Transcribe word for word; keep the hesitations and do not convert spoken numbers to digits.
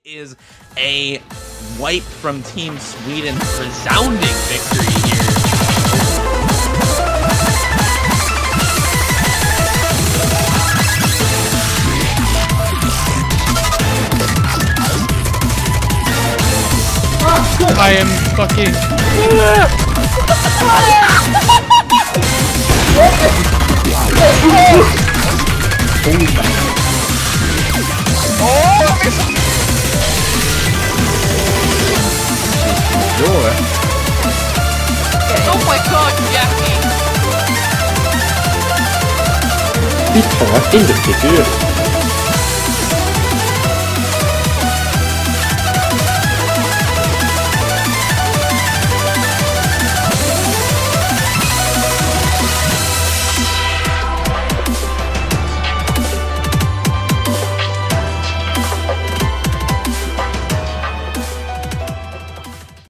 is a wipe from Team Sweden. Resounding victory here. I am fucking. Oh my god, Jackie! Vi tar inte figur.